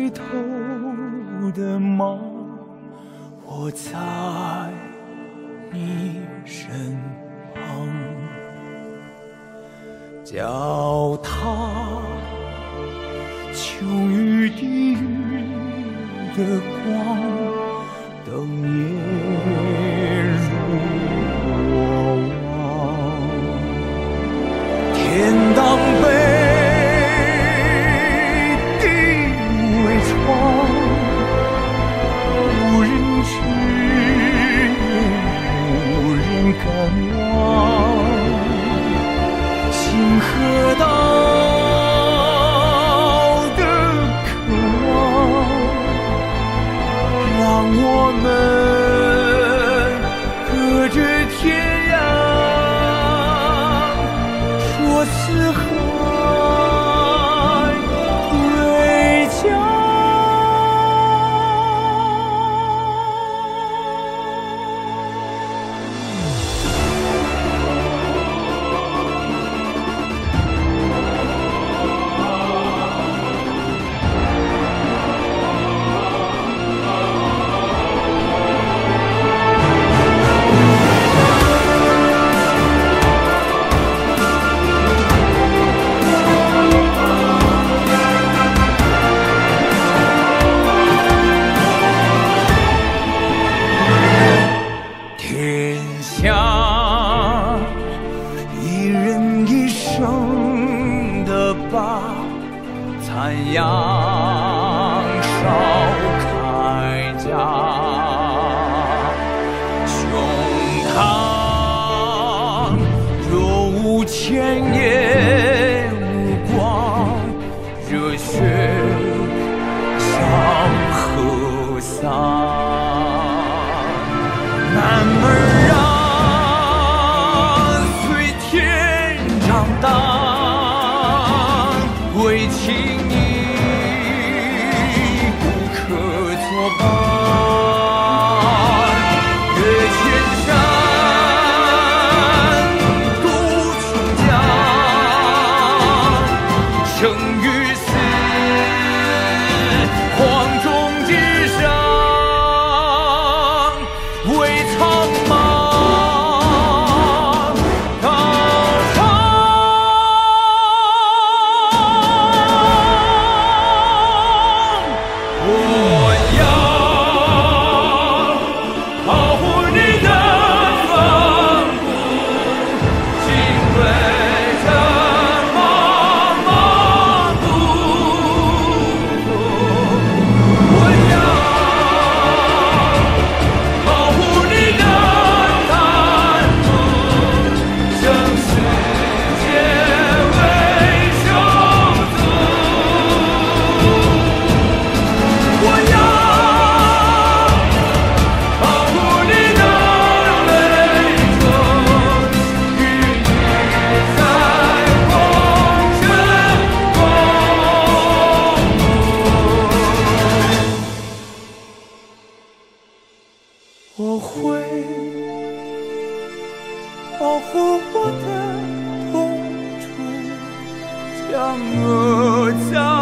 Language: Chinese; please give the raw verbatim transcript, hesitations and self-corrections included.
回头的吗？我在你身旁，脚踏秋雨滴雨的光，灯也如过往。天当北，地为窗，无人知，无人敢望。星河道的渴望，让我们隔着天涯，说四海为家。天下一人一生的疤，残阳烧开家，胸膛若无千也无光，热血像河桑。男儿啊，随天长大，为情义不可作伴。越千山，渡琼江，生于死，黄钟之上。为苍茫高唱，我要保护你的风骨，敬畏着茫茫路途，我要我会保护我的痛处，将恶将